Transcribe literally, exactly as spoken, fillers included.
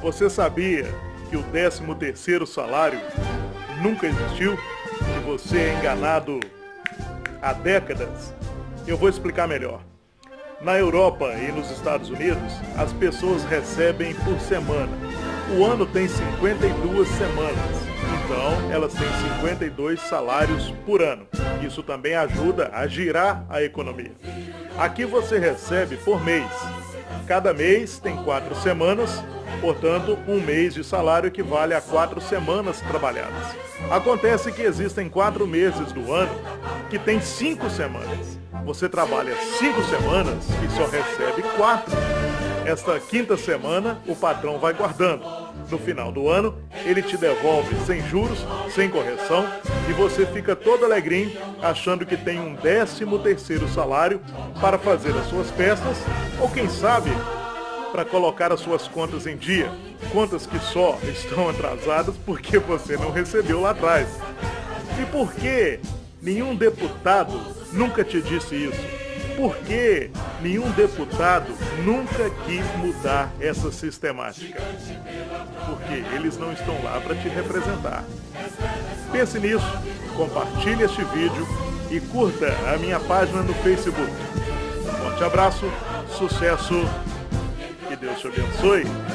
Você sabia que o décimo terceiro salário nunca existiu? Que você é enganado há décadas? Eu vou explicar melhor. Na Europa e nos Estados Unidos, as pessoas recebem por semana. O ano tem cinquenta e duas semanas, então elas têm cinquenta e dois salários por ano. Isso também ajuda a girar a economia. Aqui você recebe por mês. Cada mês tem quatro semanas, portanto, um mês de salário equivale a quatro semanas trabalhadas. Acontece que existem quatro meses do ano que tem cinco semanas. Você trabalha cinco semanas e só recebe quatro. Esta quinta semana, o patrão vai guardando. No final do ano, ele te devolve sem juros, sem correção, e você fica todo alegrinho, achando que tem um décimo terceiro salário para fazer as suas festas, ou quem sabe, para colocar as suas contas em dia. Contas que só estão atrasadas porque você não recebeu lá atrás. E por que nenhum deputado nunca te disse isso? Por que nenhum deputado nunca quis mudar essa sistemática? Porque eles não estão lá para te representar. Pense nisso, compartilhe este vídeo e curta a minha página no Facebook. Um forte abraço, sucesso, que Deus te abençoe.